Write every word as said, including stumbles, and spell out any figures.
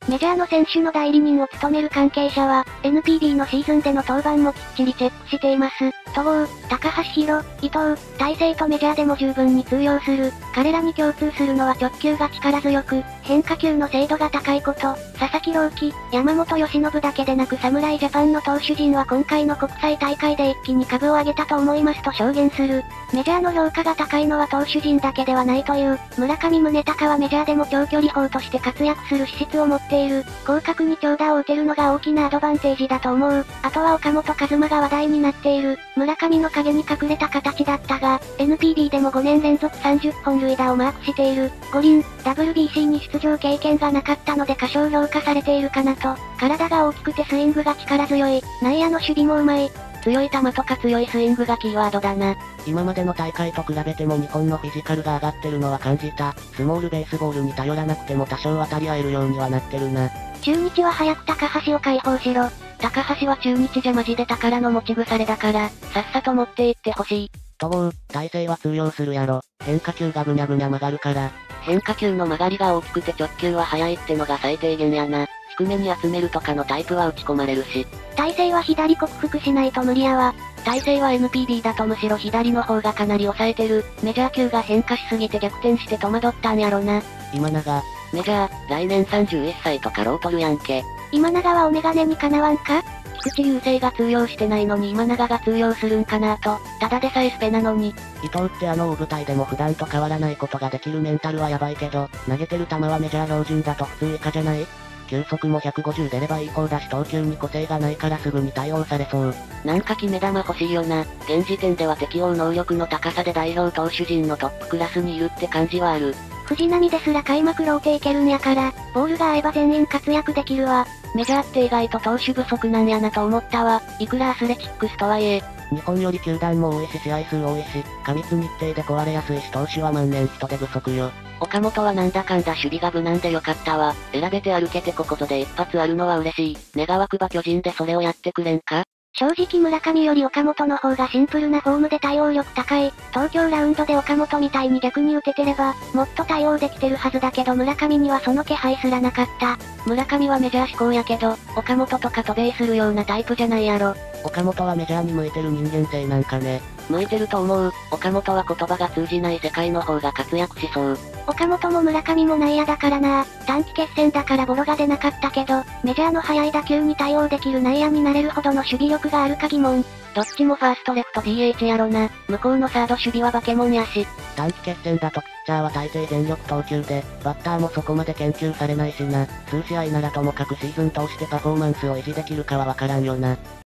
メジャーの選手の代理人を務める関係者は、エヌピービー のシーズンでの登板もきっちりチェックしています。戸郷、高橋宏、伊藤、大勢とメジャーでも十分に通用する。彼らに共通するのは直球が力強く、変化球の精度が高いこと。佐々木朗希、山本由伸だけでなく侍ジャパンの投手陣は今回の国際大会で一気に株を上げたと思いますと証言する。メジャーの評価が高いのは投手陣だけではないという。村上宗隆はメジャーでも長距離砲として活躍する資質を持っている。広角に長打を打てるのが大きなアドバンテージだと思う。あとは岡本和真が話題になっている。村上の影に隠れた形だったが、エヌピービー でもごねん連続さんじゅっぽん塁打をマークしている。五輪、ダブリュービーシー に出場経験がなかったので過小評価されているかなと。体が大きくてスイングが力強い。内野の守備もうまい。強い球とか強いスイングがキーワードだな。 今までの大会と比べても日本のフィジカルが上がってるのは感じた。スモールベースボールに頼らなくても多少渡り合えるようにはなってるな。 中日は早く高橋を解放しろ。 高橋は中日じゃマジで宝の持ち腐れだから、さっさと持って行ってほしい。戸郷、大勢は通用するやろ。変化球がぐにゃぐにゃ曲がるから。変化球の曲がりが大きくて直球は速いってのが最低限やな。低めに集めるとかのタイプは打ち込まれるし。 大勢は左克服しないと無理やわ。 大勢は エヌピービー だとむしろ左の方がかなり抑えてる。メジャー球が変化しすぎて逆転して戸惑ったんやろな。今永。メジャー、来年さんじゅういっさいとかロートルやんけ。 今永はお眼鏡にかなわんか？ 菊池雄星が通用してないのに今永が通用するんかなと。ただでさえスペなのに。伊藤ってあの大舞台でも普段と変わらないことができるメンタルはやばいけど、投げてる球はメジャー標準だと普通以下じゃない？球速もひゃくごじゅう出ればいい方だし投球に個性がないからすぐに対応されそう。なんか決め球欲しいよな。現時点では適応能力の高さで代表投手陣のトップクラスにいるって感じはある。 藤浪ですら開幕ローテいけるんやから、ボールが合えば全員活躍できるわ。 メジャーって意外と投手不足なんやなと思ったわ。いくらアスレチックスとはいえ。日本より球団も多いし試合数多いし、過密日程で壊れやすいし投手は万年人手不足よ。岡本はなんだかんだ守備が無難でよかったわ。選べて歩けてここぞで一発あるのは嬉しい。願わくば巨人でそれをやってくれんか？ 正直村上より岡本の方がシンプルなフォームで対応力高い。東京ラウンドで岡本みたいに逆に打ててれば、もっと対応できてるはずだけど村上にはその気配すらなかった。 村上はメジャー志向やけど、岡本とか渡米するようなタイプじゃないやろ。岡本はメジャーに向いてる人間性なんかね。向いてると思う。岡本は言葉が通じない世界の方が活躍しそう。 岡本も村上も内野だからな。短期決戦だからボロが出なかったけど、メジャーの速い打球に対応できる内野になれるほどの守備力があるか疑問。 どっちもファーストレフト ディーエイチ やろな。向こうのサード守備は化け物やし。短期決戦だとピッチャーは大抵全力投球で、バッターもそこまで研究されないしな。数試合ならともかくシーズン通してパフォーマンスを維持できるかはわからんよな。